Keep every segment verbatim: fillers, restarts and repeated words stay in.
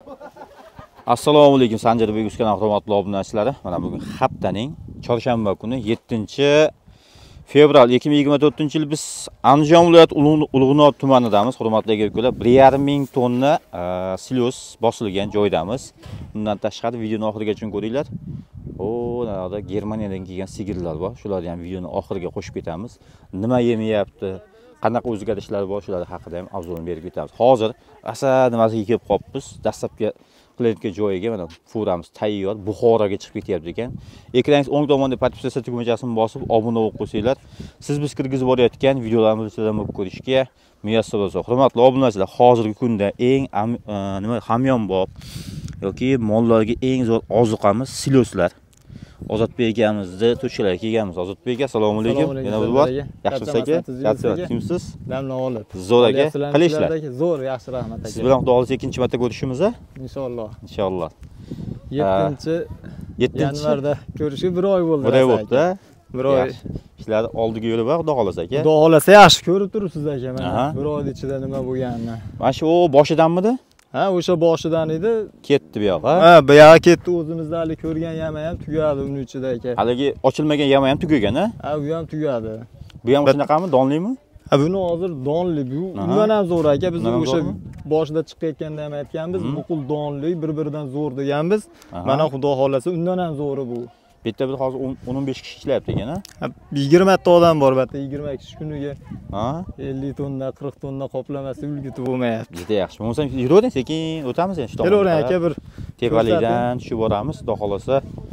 Assalomu alaykum Sanjarbek Uskanov hurmatli obunachilari. Mana bugun haftaning chorshanba kuni yettinchi fevral ikki ming yigirma to'rtinchi yil biz Andijon viloyati Ulug'nor tumanidamiz. Hurmatli aka-ukalar, bir yarim ming tonna silyos bosilgan joydamiz. Bundan tashqari videoni oxirigacha ko'ringlar. O, narada Germaniyadan kelgan sigirlar bor. Shularni ham videoni oxiriga qo'shib ketamiz. Nima yemayapti, qanaqa o'zgarishlar bor, shular haqida ham obzorni berib ketamiz. Hozir asa nimasiga kelib qolibmiz. Dastlabki qilayotgan joyiga mana furamiz tayyor, Buxoroga chiqib ketyapti ekan. Ekraningiz o'ng tomonda podpisatsiya tugmachasini bosib, obuna bo'lib qo'ysanglar, siz biz kirgizib borayotgan videolarimizni izlab ko'rishga muyassar bo'lsa. Hurmatli obunachilar, hozirgi kunda eng nima hamyonbop yoki mollarga eng zo'r ozuqamiz silyoslar. Ozodbek akamizni to'shkalarga kelganmiz. Ozodbek aka, assalomu alaykum. Yana bir bor. Yaxshimisiz aka? Yaxshi, kimsiz? Damla olib. Zo'r aka. Qilishlar. Zo'r, yaxshi, rahmat aka. Siz bilan Xudo xolisa ikkinchi marta ko'rishimiz a? Inshaalloh. Inshaalloh. yettinchi yanvarda ko'rishib bir oy bo'ldi. Bir oy bo'ldi. Bir oy. Ishlar oldiga yo'li bor, Xudo xolisa aka. Xudo xolisa yaxshi ko'rib turibsiz aka mana. Bir oy ichida nima bo'lganini. Mana shu boshidanmidi? Ha, o'sha boshidan edi. Ketdi bu yoqqa. Ha, bu yoqqa ketdi. O'zimizda hali ko'rgan yama ham tugadi uning ichida aka. Haligi ochilmagan yama ham tugagan a? Ha, bu ham tugadi. Bu ham shunaqami, donlimi? Ha, buni hozir donli. Bu undan ham zo'r aka. Biz o'sha boshida chiqayotganda ham aytganmiz, buqul donli, bir-biridan zo'r deganmiz. Mana Xudo xolasa undan ham zo'ri bu. Bitta bir hozir o'n o'n besh kishi ishlayapti ekan a? yigirma ta odam bor, bitta yigirma kishi kuniga. Ha? ellik tonna, qirq tonna qoplamasi ulgutib bo'lmayapti. Juda yaxshi. Bo'lmasa yuravering, sekin o'tamiz endi shu tomonga. Yuravering aka, bir tepalikdan tushib boramiz. Xudo xolasa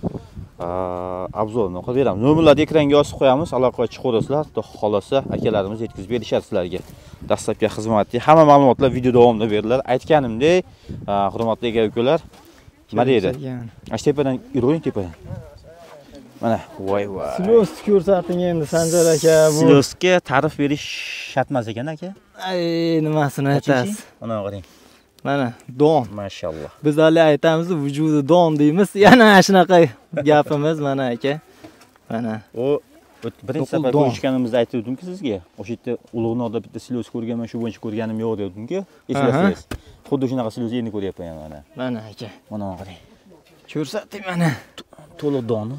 obzorni qilib beramiz. Nomerlarni ekranga yozib qo'yamiz. Aloqaga chiqaverasizlar. Xudo xolasa akalarimiz yetkazib berishadi sizlarga. Dastlabki xizmatni hamma ma'lumotlar video davomida beriladi. Aytganimdek, hurmatli aka-ukalar, nima deydi? Tepadan yuravering, tepadan. Mana, voy voy. Silyos ko'rsating endi Sanjar aka, bu. Silyosga ta'rif berish shart emas ekan aka. Ay, nimasini aytasiz? Mana qarang. Mana don. Mashalloh. Biz hali aytamiz, vujudi don deymiz. Yana shunaqa gapimiz mana aka. Mana. O birinchi safar ko'rishganimizda aytdim-ku sizga. O'sha yerda Ulug'norda bitta silyos ko'rganman, shu bo'yicha ko'rganim yo'q dedim-ku. Eslasangiz. Xuddi shunaqa silyos endi ko'ryapman mana. Mana aka. Mana qarang. Ko'rsating mana. To'liq doni.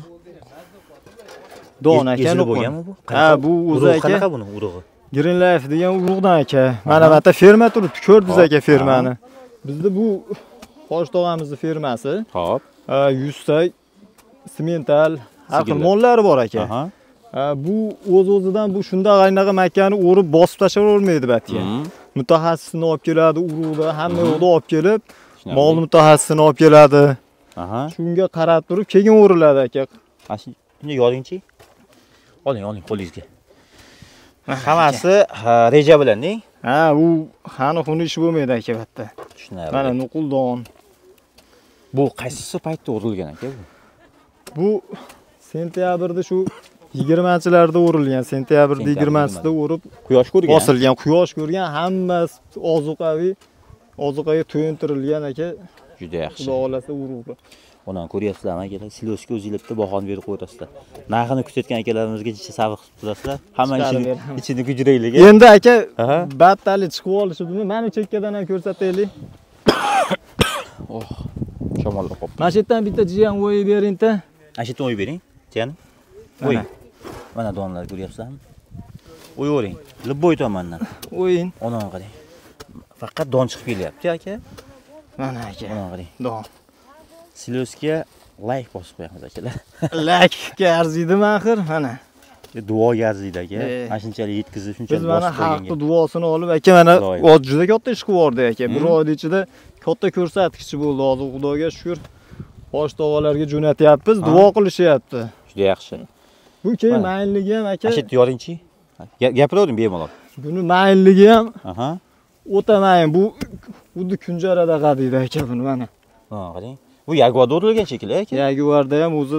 Don aka bo'lganmi bu? Ha, bu o'zi aka. Qanaqa buni urug'i? Green Life degan urug'dan aka. Mana bu yerda ferma turibdi, ko'rdingiz aka fermani. Bizda bu Xo'sh tog'amizning fermasi. Xo'p. yuz ta semental, har xil mollari bor aka. Bu o'z-o'zidan bu shunday aynaqa makkani o'rib bosib tashlavermaydi batga. Mutaxassisni olib keladi, urug'da hamma yo'qda olib kelib, mol mutaxassisini olib keladi. Aha. Shunga qarab turib keyin o'riladi aka. Shunga yoringchi. Oling, oling qo'lingizga. Hammasi reja bilan-ning. Ha, u xani-xuni ish bo'lmaydi aka bitta. Tushunarli. Mana nuqul don. Bu qaysi paytda o'rilgan aka bu? Bu sentyabrda shu yigirmanchilarda o'rilgan. Sentyabrda yigirmanchisida o'rib quyosh ko'rgan. Bosilgan, quyosh ko'rgan, hammasi ozuqaviy, ozuqaga to'yintirilgan aka. Juda yaxshi. Xudo xolasa urug'i. Onani ko'ryapsizlarmi akalar? Silyosga o'zingizlar bahoni berib qo'yasizlar. Narxini kutayotgan akalarimizga jicha sabr qilib turasizlar. Hamma ichini ichini kujraylik. Endi aka, battali chiqib olishibdimi? Mana chekkadan ham ko'rsataylik. Oh, shamollab qolibdi. Mana shu yerdan bitta jiyan o'yib bering-da. Mana shu yerdan o'yib bering. Jiyan. O'y. Mana donlar ko'ryapsizlarmi? O'yavering. Libboy tomondan. O'yin. Onani qarang. Faqat don chiqib kelyapti aka. Mana aka. Onani qarang. Don. Silyosga like bosib qo'yamiz akalar. Like arziydimi axir? Mana. Duo arziydi aka. Mana shunchalik yetkazib, shunchalik bosib qo'ygan. Biz mana xalqning duosini olib aka mana juda katta ish qilib yubordi aka. Bir oy ichida katta ko'rsatkichi bo'ldi. Hozir Xudoga shukr. Xo'sh tog'alarga jo'natyapmiz, duo qilishyapti. Juda yaxshi. Bu keyin mayinligi ham aka. Ashit yoringchi. Gapiraverdim bemalol. Buni mayinligi ham. Aha. O'ta mayin. Bu xuddi kunjarada qadiydi aka buni mana. Ha, qarang. Bu Jaguarda o'rilgan shekilli aka. Jaguarda ham o'zi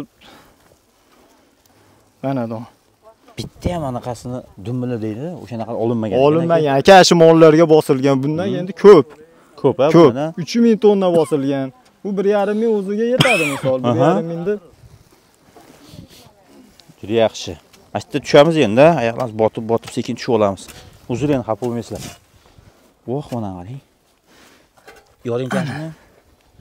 mana don. Bitta ham anaqasini dumbila deydi, o'shanaqa olinmagan. Olinmagan aka, shu mollarga bosilgan. Bundan endi ko'p. Ko'p a buni. uch ming tonna bosilgan. Bu bir yarim ming o'ziga yetadi misol. bir yarim mingda. Juda yaxshi. Mana yerda tushamiz endi, oyoqlarimiz botib, botib sekin tushib olamiz. Uzr endi xafa bo'lmaysizlar. Voh, mana qarang. Yoring qanchami?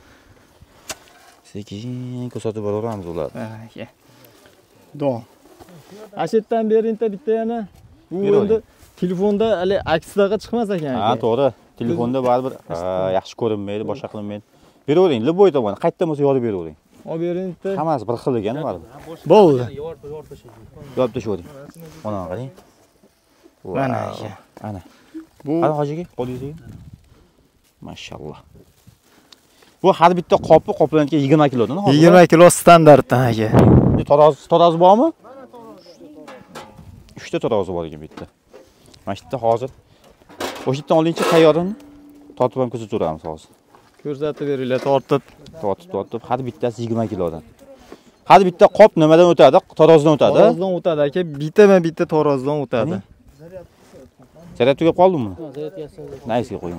sekin ko'rsatib boraveramiz ularni. Aka. Don. Ashitdan berinta bitta yana. Bu endi telefonda hali aksidaga chiqmas ekan. Ha, to'g'ri. Telefonda baribir yaxshi ko'rinmaydi, boshqa qilinmaydi. Beravering, liboy tomon qayerdan bo'lsa yorib beravering. Olib bering bitta. Hammasi bir xil ekan baribir. Bo'ldi. Yorib tashlavering. Mana qarang. Mana aka. Ana. Bu qani hojiga, qo'lingizga. Mashalloh. Bu har bitta qopi qoplanadigan yigirma kilodan hozir. yigirma kilo standartdan aka. Tarozi, tarozi bormi? uchta tarozi bor ekan bitta. Mana shu yerda hozir o'sha yerdan olingchi tayyorini tortib ham ko'rsataveramiz hozir. Ko'rsatib beringlar, tortib, tortib, tortib, har bittasi yigirma kilodan. Har bitta qop nimadan o'tadi? Tarozidan o'tadi. Tarozidan o'tadi aka, bittama bitta tarozidan o'tadi. Zaryad tugab qoldimi? Ha, zaryad yasaldi. Naysga qo'ying.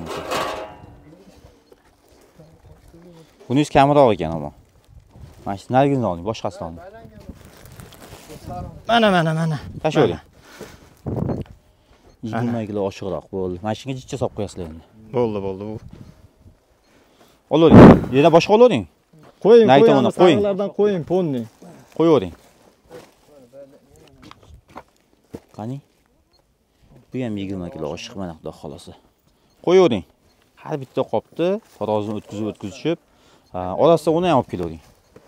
Buningiz kamroq ekan ammo. Mana shu narigini oling, boshqasini oling. Mana mana mana. Tashlayvering. yigirma kilo oshiqroq bo'ldi. Mana shunga jichcha solib qo'yasizlar endi. Bo'ldi, bo'ldi bu. Olavering. Yana boshqa olavering. Qo'ying, qo'ying, qo'yinglardan qo'ying, ponni. Qo'yavering. Qani? Bu ham yigirma kilo oshiq mana xudo xolasa. Qo'yavering. Har bitta qopni tarozini o'tkazib o'tkazib, orasiga uni ham olib kelavering.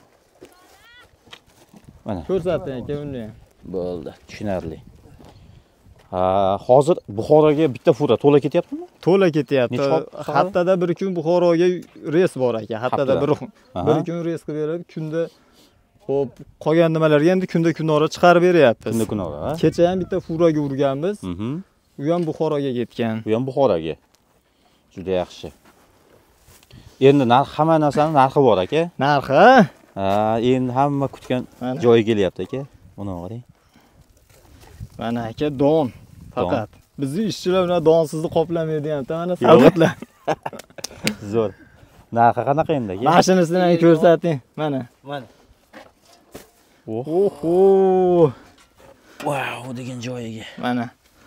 Mana. Ko'rsating aka uni. Bo'ldi, tushunarli. Ha, hozir Buxoroga bitta fura to'la ketyaptimi? To'la ketyapti. Haftada bir kun Buxoroga reys bor aka. Haftada bir bir kun reys qilib berib, kunda xo'p, qolgan nimalarga endi kunda kunora chiqarib beryapmiz. Kunda kunora. Kecha ham bitta furaga urganmiz. U ham Buxoroga ketgan. U ham Buxoroga. Juda yaxshi. Endi narx hamma narsaning narxi bor aka. Narxi? Ha, endi hamma kutgan joyiga kelyapti aka. Buni qarang. Mana aka don. Faqat bizning ishchilar bilan donsizni qoplamaydi deyapti. Mana savlatlar. Zo'r. Narxi qanaqa endi aka? Mashinasini ham ko'rsating. Mana. Mana. Oho. Wow, degan joyiga. Mana.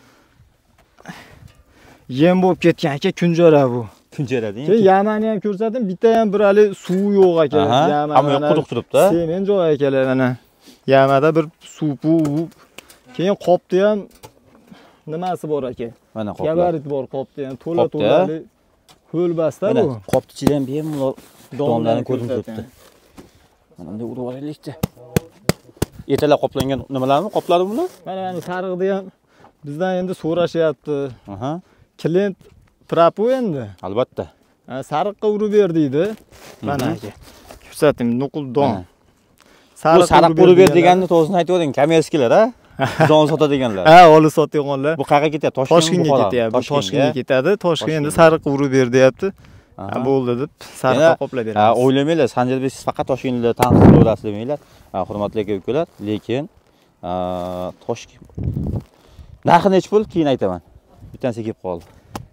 Yem bo'lib ketgan aka, kunjara bu. Kunjara deng. Keyin yamani ham ko'rsating, bitta ham bir hali suv yo'q aka. Yama. Hamma yoq quduq turibdi. Semen joy akalar mana. Yamada bir suv bu. Keyin qopda ham nimasi bor aka? Mana qoplar. Gabarit bor qopda ham, to'la-to'lali ho'l basta bu. Qopni ichida ham bemalol donlarni ko'rinib turibdi. Mana bunday urib olaylikda. Ertalab qoplangan nimalarmi? Qoplari bular? Mana mana sariqda ham bizdan endi so'rashyapti. Aha. Klient trapu endi. Albatta. Sariqqa urib ber deydi. Mana aka. Ko'rsating, nuqul don. Bu sariq urib ber deganni to'g'risini aytavering, kommersiyalar ha? Don sotadiganlar. Ha, olib sotadiganlar. Bu qayerga ketyapti? Toshkentga ketyapti. Toshkentga ketadi. Toshkent endi sariq urib ber deyapti. Ha, bo'ldi deb sariqqa qoplab beramiz. Ha, o'ylamanglar, Sanjarbek siz faqat Toshkentda tanqid qilaverasiz demanglar. Hurmatli aka-ukalar, lekin Toshkent narxi necha pul keyin aytaman. Bittanisi kelib qoldi.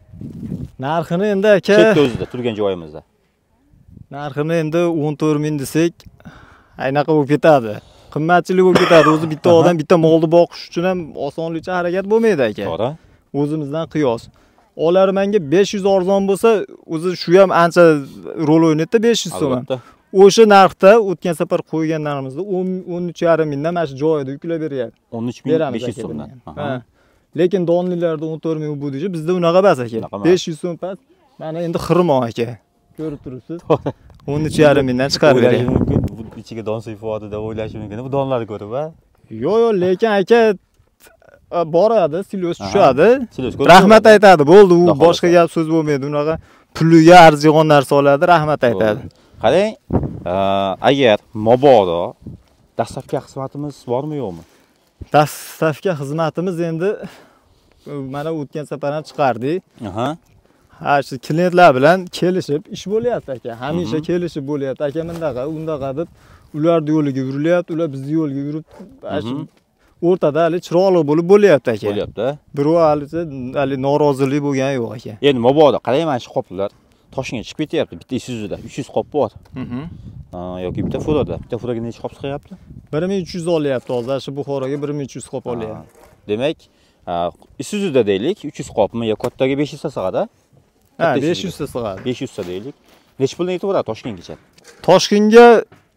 Narxini endi aka chetda o'zida turgan joyimizda. Narxini endi o'n to'rt ming desak, aynaqa bo'lib ketadi. Qimmatchilik bo'lib ketadi. O'zi bitta odam bitta molni boqish uchun ham osonlikcha harakat bo'lmaydi aka. To'g'ri. O'zimizdan qiyos. Olar menga besh yuz arzon bo'lsa, o'zi shu ham ancha rol o'ynaydi besh yuz so'm. O'sha narxda o'tgan safar qo'ygan narximizda o'n uch yarim mingdan mana shu joyida yuklab beryapti. o'n uch ming besh yuz so'mdan. Ha. Lekin donlilarda o'n to'rt ming bu deyish bizda unaqa emas aka. besh yuz so'm past. Mana endi xirmon aka. Ko'rib turibsiz. o'n uch yarim mingdan chiqarib beryapti. Bu ichiga don suyfodi deb o'ylash mumkin. Bu donlarni ko'rib, ha? Yo'q, yo'q, lekin aka boradi, silos tushadi. Rahmat aytadi. Bo'ldi, u boshqa gap so'z bo'lmaydi. Unaqa puliga arziydigan narsa oladi, rahmat aytadi. Qarang, agar mabodo dastlabki xizmatimiz bormi yo'qmi? Dastlabki xizmatimiz endi mana o'tgan safar ham chiqardik. Aha. Ha, shu klientlar bilan kelishib ish bo'lyapti aka. Hamisha kelishib bo'lyapti. Aka bundaqa, undaqa deb ularning yo'liga yurilyapti, ular bizning yo'lga yurib, shu o'rtada hali chiroyli bo'lib bo'lyapti aka. Bo'lyapti. Birov hali norozilik bo'lgani yo'q aka. Endi mabodo qarang, mana shu qoplar Toshkentga chiqib ketyapti. Bitta Isuzuda uch yuz qop bor. Mhm. Yoki bitta Furoda. Bitta Furoga necha qop chiqyapti? bir ming uch yuz olyapti hozir. Shu Buxoroga bir ming uch yuz qop olyapti. Demak, Isuzuda deylik, uch yuz qopmi yo kattaga besh yuz ta sig'adi? Ha, besh yuz ta sig'adi. besh yuz ta deylik. Necha puldan yetib boradi Toshkentgacha? Toshkentga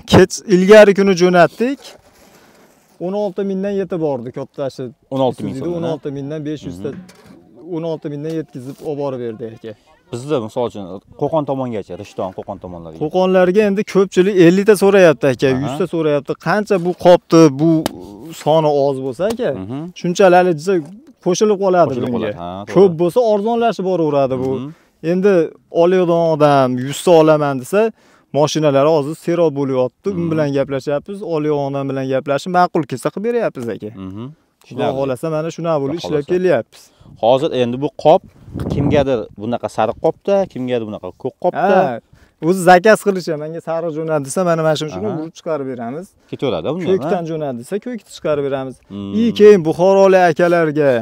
kech ilgari kuni jo'natdik. o'n olti mingdan yetib bordi kattasi. o'n olti ming so'm. o'n olti mingdan besh yuz ta o'n olti mingdan yetkazib olib borib berdi aka. Bizda misol uchun Qo'qon tomongacha, Rishton, Qo'qon tomonlariga. Qo'qonlarga endi ko'pchilik ellik ta so'rayapti aka, yuz ta so'rayapti. Qancha bu qopdi, bu soni oz bo'lsa aka, shunchalik desa qo'shilib qoladi bunga. Ko'p bo'lsa arzonlashib boraveradi bu. Endi oladigan odam yuz ta olaman desa, mashinalar hozir serob bo'lyapti. U bilan gaplashyapmiz, oladigan odam bilan gaplashib ma'qul kelsa qilib beryapmiz aka. Xudo xolasa mana shuna bo'lib ishlab kelyapmiz. Hozir endi bu qop kimgadir bunaqa sariq qopda, kimgadir bunaqa ko'k qopda. O'zi zakaz qilishi, menga sariq jo'nat desa, mana mana shuni urib chiqarib beramiz. Ketaveradi bundan. Ko'kdan jo'nat desa, ko'kni chiqarib beramiz. I keyin Buxorolik akalarga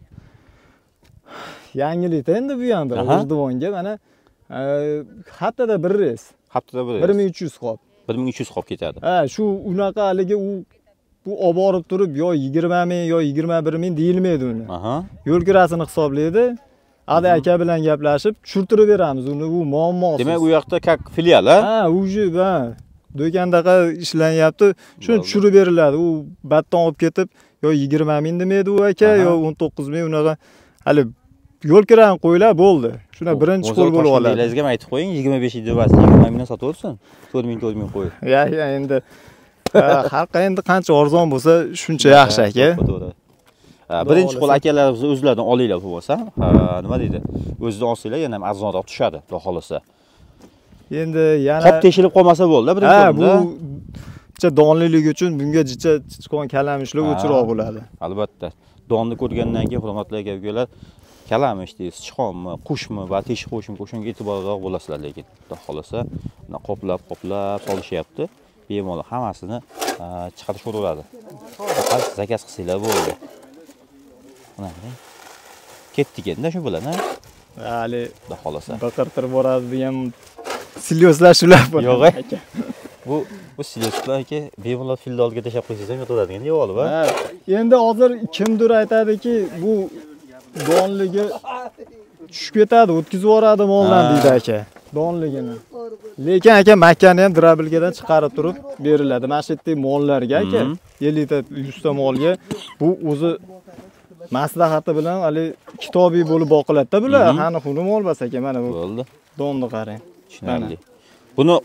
yangilik endi bu ham bir G'ijduvonga mana haftada bir reys. Haftada bir reys. bir ming uch yuz qop. bir ming uch yuz qop ketadi. Ha, shu unaqa haligi u bu olib borib turib yo yigirma ming yo yigirma bir ming deyilmaydi uni. Aha. Yo'l kirasini hisoblaydi. Adi aka bilan gaplashib tushirtirib beramiz uni, bu muammosi. Demak, u yoqda kak filial a? Ha, uji va do'kondaqa ishlanyapti. Shuni tushirib beriladi. U batdan olib ketib yo yigirma ming demaydi u aka, yo o'n to'qqiz ming unaqa hali yo'l kiran qo'ylar bo'ldi. Shuna birinchi qo'l bo'lib oladi. Sizga aytib qo'ying, yigirma besh yilda yigirma mingdan sotib olsin. to'rt ming to'rt ming qo'y. Ya, ya endi xalqqa endi qancha arzon bo'lsa shuncha yaxshi aka. Birinchi qo'l akalarimiz o'zlaridan olinglar bo'lsa, nima deydi? O'zidan olsanglar yana ham arzonroq tushadi, xudo xolasa. Endi yana qop teshilib qolmasa bo'ldi, birinchi qo'lda. Ha, bu jicha donliligi uchun bunga jicha chiqqan kalamushlar o'chiroq bo'ladi. Albatta. Donni ko'rgandan keyin hurmatli aka-ukalar, kalamush deysiz, sichqonmi, qushmi, va teshib qo'yishmi, qo'shunga e'tiborliroq bo'lasizlar, lekin xudo xolasa, buni qoplab, qoplab solishyapti. Bemalol hammasini chiqarishaveradi. Faqat zakaz qilsanglar bo'ldi. Mana ketdik endi shu bilan, ha? Hali xudo xolasa. Baqirtirib boradi degan silyozlar shular bor. Yo'q aka. Bu bu silyozlar aka bemalol filni oldiga tashab qo'ysangiz ham yo'tadigan deb olib, ha? Endi hozir kimdir aytadiki, bu donligi tushib ketadi, o'tkazib yuboradi moldan deydi aka. Donligini. Lekin aka makkani ham drabilgadan chiqarib turib beriladi. Mana shu yerdagi mollarga aka, ellik ta yuz ta molga bu o'zi maslahati bilan hali kitobiy bo'lib boqiladida bular. Qani xuni mol bas aka, mana bu. Bo'ldi. Donni qarang. Tushunarli. Buni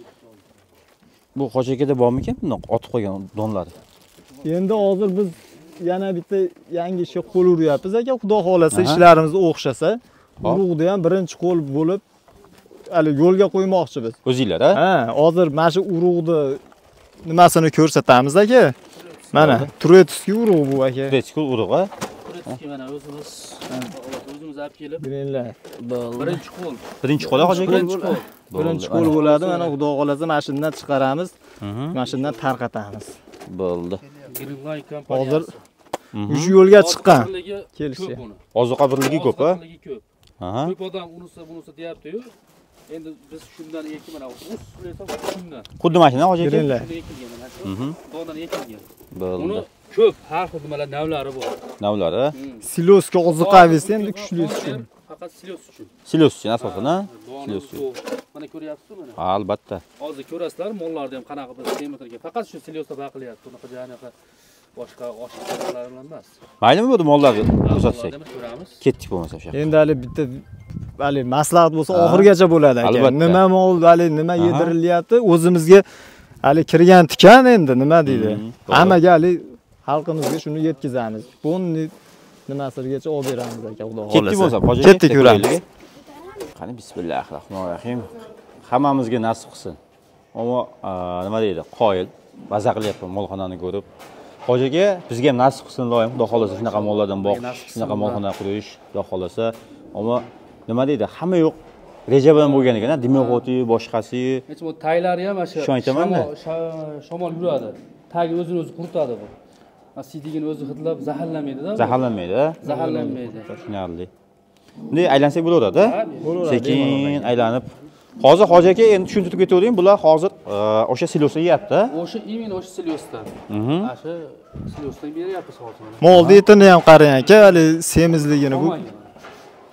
bu Xo'jakada bormikan bundoq otib qo'ygan donlari? Endi hozir biz yana bitta yangi ishga qo'l uryapmiz aka, xudo xolasa ishlarimiz o'xshasa, urug'da ham birinchi qo'l bo'lib hali yo'lga qo'ymoqchimiz. O'zinglar, ha? Ha, hozir mana shu urug'ni nimasini ko'rsatamiz aka. Mana Turetskiy urug' bu aka. Turetskiy urug' a? Turetskiy mana o'zimiz o'zimiz olib kelib. Biringlar. Birinchi qo'l. Birinchi qo'l Xo'jaka? Birinchi qo'l. Birinchi qo'l bo'ladi. Mana xudo xolasa mashindan chiqaramiz. Mashindan tarqatamiz. Bo'ldi. Greenline kompaniyasi. Hozir uch yo'lga chiqqan. Kelishdi. Ozuqa birligi ko'p, a? Ko'p. Aha. Ko'p odam unisi bunisi deyapti-yu. Endi biz shundan ekin mana o'sib shundan. Xuddi mashina Xo'jaka? Shundan ekilgan mana shu. Dondan ekilgan. Bo'ldi. Uni ko'p har xil nimalar navlari bor. Navlari? Silosga ozuqaviz endi kuchli uchun. Faqat silos uchun. Silos uchun asosan, ha? Silos uchun. Mana ko'ryapsizmi mana? Albatta. Hozir ko'rasizlar, mollarni ham qanaqa biz semetrga faqat shu silosda baqilyapti. Unaqa janiqa boshqa oshqoqlar bilan emas. Maylimi bu mollarni ko'rsatsak? Ketdik bo'lmasa o'sha. Endi hali bitta hali maslahat bo'lsa oxirgacha bo'ladi aka. Nima mol, hali nima yedirilyapti, o'zimizga hali kirgan tikan endi nima deydi. Hammaga hali xalqimizga shuni yetkazamiz. Buni nimasigacha olib beramiz aka, xudo xolasa. Ketdik bo'lsa, Xo'jaka. Ketdik yuramiz. Qani bismillahirrohmanirrohim. Hammamizga nasib qilsin. Ammo nima deydi? Qoyil, baza qilyapman molxonani ko'rib. Xo'jaka bizga ham nasib qilsin loyim, xudo xolasa shunaqa mollardan boqish, shunaqa molxona qurish, xudo xolasa. Ammo nima deydi? Hamma yo'q. Reja bilan bo'lgan ekan, dimog'oti, boshqasi. Hech bu taylari ham o'sha shamol yuradi. Tagi o'zini o'zi quritadi bu. Asidigini o'zi hidlab zaharlamaydi-da. Zaharlanmaydi. Zaharlanmaydi. Tushunarli. Bunday aylansak bo'laveradi-da. Sekin aylanib. Hozir Xo'jaka endi tushuntirib ketavering, bular hozir o'sha silosda yeyapti. O'sha imенно o'sha silosdan. Mana shu silosdan beryapmiz hozir. Molni etini ham qarang aka, hali semizligini bu.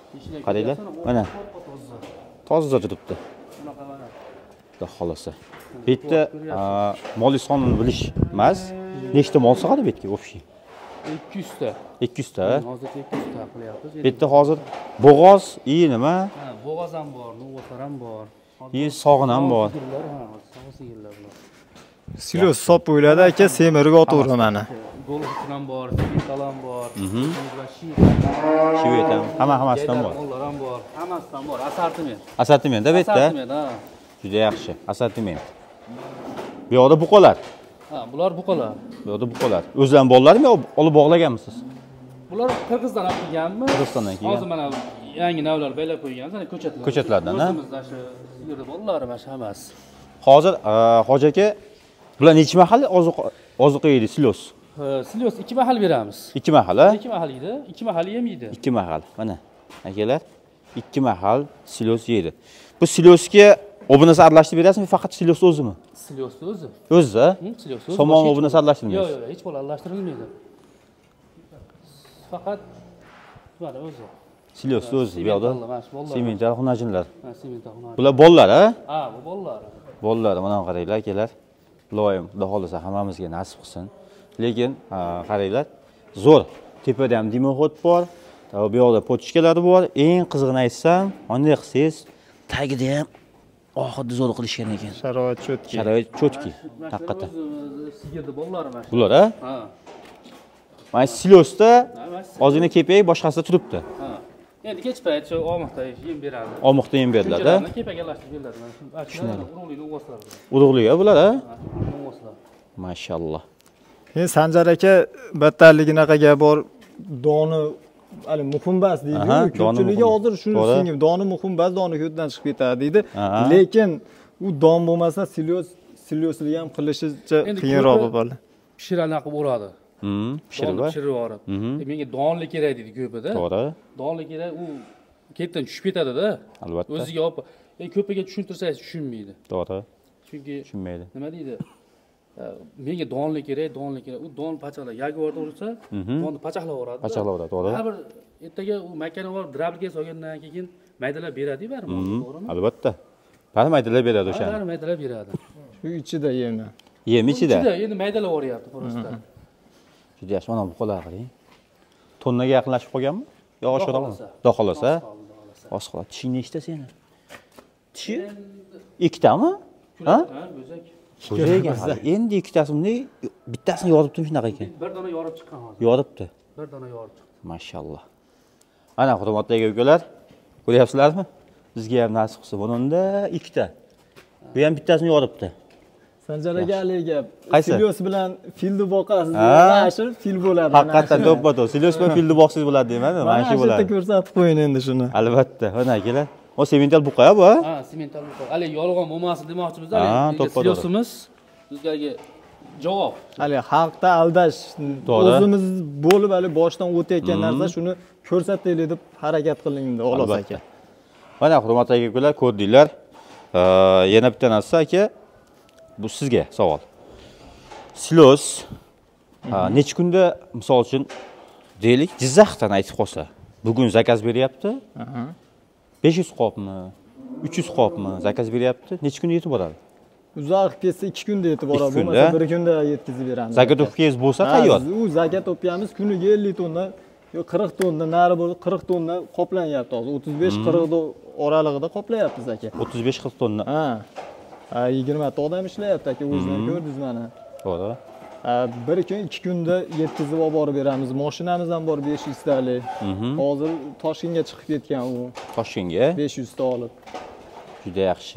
Qaranglar. Mana. Toza turibdi. Xudo xolasa. Bu yerda mol sonini bilish emas. Nechta mol sig'adi bu yerga общий? ikki yuz ta. ikki yuz ta. Hozir ikki yuz ta qilyapmiz. Bu yerda hozir bo'g'oz, i nima? Ha, bo'g'oz ham bor, nuvotar ham bor. I sog'in ham bor. Sog'in sigirlar bular. Silos sop o'yladi aka, semirga otaveraman mana. Golxit ham bor, simental ham bor. Shivet ham, hamma hammasidan bor. Mollar ham bor, hammasidan bor. Assortiment. Assortiment da bu yerda. Assortiment, ha. Juda yaxshi, assortiment. Bu yoqda buqalar. Ha, bular buqalar. Bu yoqda buqalar. O'zlari bolalarmi yo olib bog'laganmisiz? Bular Qirg'izdan olib kelganmi? Qirg'izistondan kelgan. Hozir mana yangi navlar baylab qo'yganmiz, ana ko'chatlar. Ko'chatlardan, ha? O'zimizda shu sigirni bolalari mana hammasi. Hozir Hoji aka bular necha mahal oziq oziq yeydi silos? Silos ikki mahal beramiz. ikki mahal, ha? ikki mahal yeydi, ikki mahal yemaydi. ikki mahal. Mana akalar, ikki mahal silos yeydi. Bu silosga obunasi aralashtirib berasizmi, faqat silos o'zimi? Silos o'zi. O'zi, ha? Silos o'zi. Somon obunasi aralashtirmaysiz. Yo'q, yo'q, hech bo'lib aralashtirilmaydi. Faqat mana o'zi. Silos o'zi, bu yoqda semental xunajinlar. Ha, semental xunajinlar. Bular bolalar, ha? Ha, bu bolalar. Bolalar, mana qaranglar akalar. Iloyim, xudo xolasa hammamizga nasib qilsin. Lekin qaranglar, zo'r. Tepada ham dimoxod bor, bu yoqda pochkalar bor. Eng qizig'ini aytsam, qanday qilsangiz, tagida ham oxirda zo'r qilishgan ekan. Sharoit chotki. Sharoit chotki. Haqiqatan. Sigirni bolalari mana. Bular, ha? Ha. Mana silosda ozgina kepay, boshqasida turibdi. Ha. Endi kech payt shu omoqda yem beradi. Omoqda yem beriladi. Kepagallashtirib beriladi mana shu. Urug'li uvoslar. Urug'li bular, ha? Uvoslar. Mashalloh. Men Sanjar aka battarliginaqa gap bor. Doni hali muhim bas deydi. Ko'pchiligi hozir shuni tushungan. Doni muhim bas, doni ko'zdan chiqib ketadi deydi. Lekin u don bo'lmasa silos silosli ham qilishicha qiyinroq bo'ladi. Pishirana qilib uradi. Hmm, pishirib pishirib yuborib. Menga donli kerak deydi ko'pida. To'g'ri. Donli kerak, u ketdan tushib ketadi-da. Albatta. O'ziga olib, e ko'piga tushuntirsangiz tushunmaydi. To'g'ri. Chunki tushunmaydi. Nima deydi? Menga donli kerak, donli kerak. U don pachaqlar yagovarda ursa, donni pachaqlab yuboradi. Pachaqlab yuboradi, to'g'ri. Har bir ertaga u makani borib drablga solgandan keyin maydalab beradi baribir, to'g'rimi? Albatta. Bari maydalab beradi o'sha. Bari maydalab beradi. Shu ichida yemni. Yem ichida. Ichida endi maydalab yuboryapti просто. Juda yaxshi, mana bu qo'llar qarang. Tonnaga yaqinlashib qolganmi? Yo oshiradimi? Xudo xolasa. Oz qoladi. Tishing nechta seni? Tishi ikkitami? Ha? Bo'zak. Bo'zak. Endi ikkitasi bunday bittasini yoribdimi shunaqa ekan? Bir dona yorib chiqqan hozir. Yoribdi. Bir dona yorib chiqdi. Mashalloh. Ana hurmatli aka-ukalar, ko'ryapsizlarmi? Bizga ham nasib qilsa, bunda ikkita. Bu ham bittasini yoribdi. Sanjar aka haligi gap. Silos bilan filni boqasiz, mashhur fil bo'ladi. Haqiqatan to'ppa-to'p. Silos bilan filni boqsiz bo'ladi deyman, mana shu bo'ladi. Mana shu ko'rsatib qo'yin endi shuni. Albatta, mana akalar. O semental buqa bu, ha? Ha, semental buqa. Hali yolg'on bo'lmasin demoqchimiz, hali silosimiz bizlarga javob. Hali xalqda aldash, o'zimiz bo'lib hali boshdan o'tayotgan narsa shuni ko'rsataylik deb harakat qilindi, xolos aka. Mana hurmatli aka-ukalar, ko'rdinglar. Yana bitta narsa aka, bu sizga savol. Silos necha kunda, misol uchun deylik, Jizzaxdan aytib qolsa, bugun zakaz beryapti. besh yuz qopmi, uch yuz qopmi zakaz beryapti. Necha kunda yetib boradi? Uzoq ketsa ikki kunda yetib boradi, bo'lmasa bir kunda yetkazib beramiz. Zakat o'pkangiz bo'lsa tayyor. U zakat o'pganmiz kuniga ellik tonna, yo qirq tonna, nari bo'lib qirq tonna qoplanyapti hozir. o'ttiz besh qirq oralig'ida qoplayapmiz aka. o'ttiz besh qirq tonna. Ha. Ha, yigirma ta odam ishlayapti aka, o'zingizlar ko'rdingiz mana. To'g'ri. Bir kun ikki kunda yetkazib olib borib beramiz. Mashinamiz ham bor besh yuz talik. Hozir Toshkentga chiqib ketgan u. Toshkentga besh yuz ta olib. Juda yaxshi.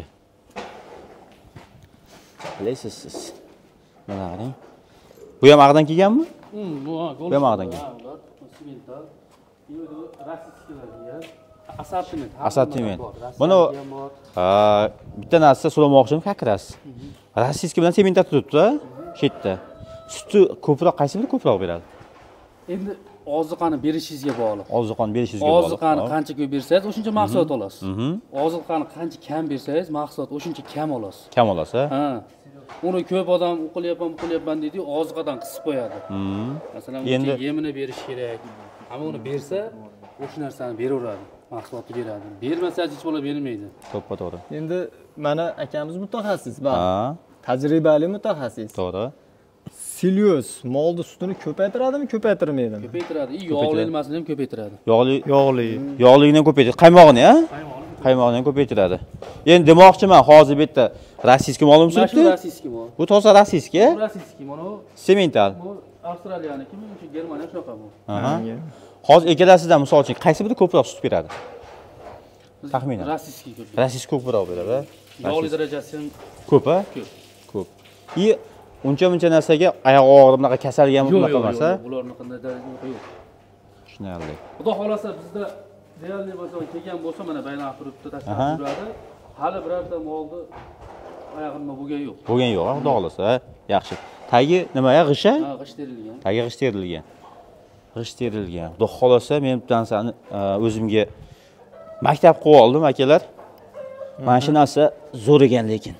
Bilaysiz siz. Mana qarang. Bu ham Ag'dan kelganmi? Bu ham Ag'dan kelgan. Semental. Yo'q, rassiskilar. Assortiment. Assortiment. Buni bitta narsa so'ramoqchim, kakras. Rassiski bilan semental turibdi-da, shu yerda. Suti ko'proq qaysi biri ko'proq beradi? Endi oziqani berishingizga bog'liq. Oziqani berishingizga bog'liq. Oziqani qancha ko'p bersangiz, o'shuncha mahsulot olasiz. Oziqani qancha kam bersangiz, mahsulot o'shuncha kam olasiz. Kam olasiz, ha? Uni ko'p odam o'qilyapman, o'qilyapman deydi, oziqadan qisib qo'yadi. Masalan, endi yemini berish kerak. Hamma uni bersa, o'sha narsani beraveradi. mahsulotni beradi. Bermasa hech bola bermaydi. To'ppa-to'g'ri. Endi mana akamiz mutaxassis, bor. Ha, Tajribali mutaxassis. to'g'ri. Silyos molni sutini ko'paytiradimi, ko'paytirmaydimi? Ko'paytiradi. I yog'li ilmasini ham ko'paytiradi. Yog'li, Yog'li. yog'ligini ham ko'paytiradi. Qaymog'ini, ha? Qaymog'ini Qaymog'ini ham ko'paytiradi. Endi demoqchiman, hozir bu yerda rossiyskiy molim Mana shu turibdi. rossiyskiy mol. Bu toza rossiyskiy, Bu rossiyskiy mana bu semental. bu Avstraliyaniki, shu Germaniya shunaqa bu. Aha. Hozir ikkalasidan misol uchun qaysi biri ko'proq sut beradi? Taxminan. Rossiyskiy ko'p. Rossiyskiy ko'proq beradi. Yog'li darajasi ham Ko'p, a? ko'p. Ko'p. I uncha-muncha narsaga oyoq og'rib, bunaqa kasalga ham bunaqa emas, a? Bularni qanday darajaga yo'q. Tushunarli. Xudo xolasa bizda deyarli bo'lsa kelgan bo'lsa mana baylanib turibdi, tashlab yuradi. Hali birorta molni oyog'ini bo'lgan yo'q. Bo'lgan yo'q, xudo xolasa. Yaxshi. Tagi nima ya, g'isha? Ha, g'isht terilgan. Tagi g'isht terilgan. G'isht terilgan. Xudo xolasa men bu narsani o'zimga maktab qilib oldim, akalar. Mana shu narsa zo'r ekan lekin.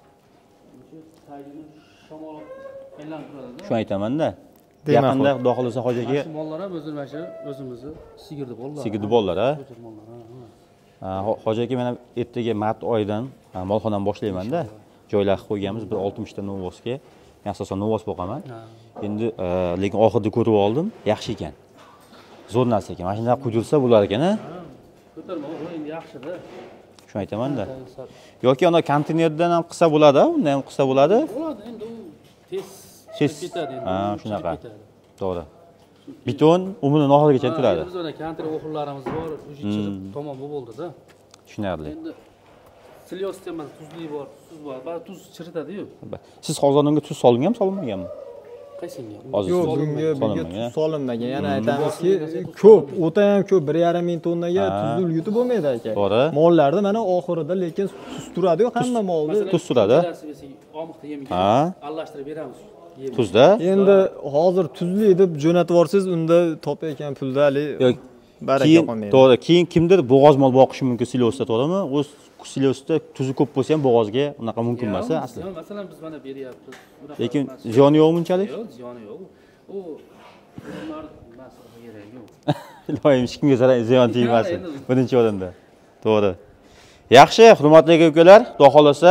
Tagini shamol aylanib turadi. Shuni aytaman-da. Yaqinda xudo xolasa hojaga Shu mollar ham o'zimiz mana shu o'zimizni sigirdi bolalar. sigirdi bolalar, ha? O'zimiz mollar, ha. Ha, hojaga men ertaga mart oyidan molxonani boshlayman-da. Joylar qilib qo'yganmiz bir oltmish ta novosga. Men asosan novos boqaman. Endi lekin oxirida ko'rib oldim, yaxshi ekan. Zo'r narsa ekan. Mana shunday quydirsa bo'lar ekan-a? Ko'tarma, u endi yaxshi-da. Shuni aytaman-da. Yoki ana konteynerdan ham qilsa bo'ladi, undan ham qilsa bo'ladi. Bo'ladi, endi u tez Tez ketadi endi. Ha, shunaqa. To'g'ri. Beton umrining oxirigacha turadi. Biz mana konteyner o'xurlarimiz bor, o'sha chiqib tamom bo'ldi-da. Tushunarli. Endi silyos emas, tuzli bor, tuz bor. Bari tuz chiritadi-yu. Siz hozir unga tuz solinganmi, solinmaganmi? Qaysinga? Hozir Yo'q, tuz bunga bunga solinmagan, tuz solinmagan. Yana aytamizki, ko'p, o'ta ham ko'p, bir yarim ming tonnaga tuzli yutib bo'lmaydi aka. To'g'ri. Mollarda mana oxirida lekin tuz turadi-yu, hamma molda. Tuz turadi. Omiqda yemiga Ha. aralashtirib beramiz. Tuzda? Endi hozir tuzli deb jo'natib yorsiz, unda topayotgan pulda hali Yo'q. baraka Keyin qolmaydi. to'g'ri, keyin kimdir bo'g'oz mol boqishi mumkin silyosda, to'g'rimi? O'z silyosda tuzi ko'p bo'lsa ham bo'g'ozga unaqa mumkin emas asli. Masalan, biz mana beryapmiz. Lekin ziyoni yo'q bunchalik? Yo'q, ziyoni yo'q. U odamlar masalaga kerak yo'q. Iloyim, hech kimga zarar ziyon tegmasin. Birinchi o'rinda. To'g'ri. Yaxshi, hurmatli aka-ukalar, xudo xolasa,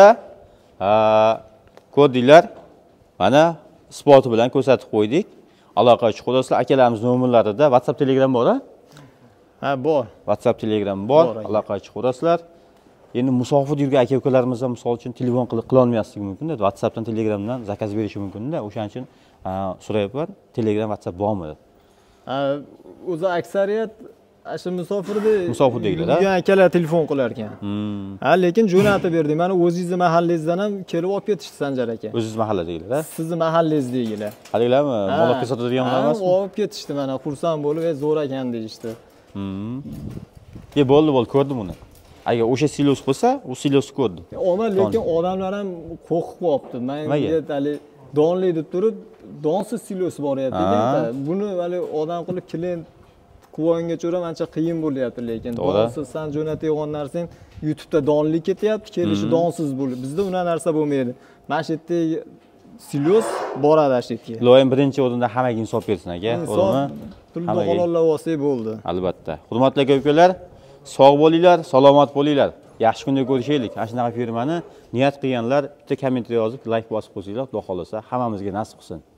ko'rdinglar. Mana spoti bilan ko'rsatib qo'ydik. Aloqa chiqarasizlar, akalarimiz nomerlarida WhatsApp, Telegram bor-a? Ha, bor. WhatsApp, Telegram bor. Aloqa chiqarasizlar. Endi musofir yurgan aka-ukalarimiz ham misol uchun telefon qilib qila olmasligi mumkin-da. WhatsAppdan, Telegramdan zakaz berishi mumkin-da. O'shaning uchun so'rayapman, Telegram, WhatsApp bormi? Ha, o'zi aksariyat ashu musofirda Musofirdagilar, ha? Yurgan akalar telefon qilar ekan. Hmm. Ha, lekin jo'natib berdik. Mana o'zingizni mahallangizdan ham kelib olib ketishdi Sanjar aka. O'zingiz mahalladagilar, ha? Sizni mahallangizdagilar. Haligilarmi? Mol olib sotadigan emasmi? Olib ketishdi mana, xursand bo'lib, "Ey, zo'r ekan" deyishdi. Hmm. Ye bo'ldi, bo'ldi, ko'rdim uni. Agar o'sha silyos bo'lsa, u silyosni ko'rdim. Ona lekin odamlar ham qo'rqib qolibdi. Menga hali donli deb turib, donsiz silyos boryapti ekan. Buni hali odam qilib klient quvonga ko'ra ancha qiyin bo'lyapti, lekin donsiz san jo'natayotgan narsang YouTube'da donli ketyapti, kelishi donsiz bo'lib. Bizda unaqa narsa bo'lmaydi. Mana shu yerda silyos boradi ashitga. Iloyim birinchi o'rinda hammaga insof bersin aka, to'g'rimi? Pulni halollab olsak bo'ldi. Albatta. Hurmatli aka-ukalar, sog' bo'linglar, salomat bo'linglar. Yaxshi kunda ko'rishaylik. Mana shunaqa firmani niyat qilganlar bitta kommentariy yozib, like bosib qo'ysanglar, xudo xolasa hammamizga nasib qilsin.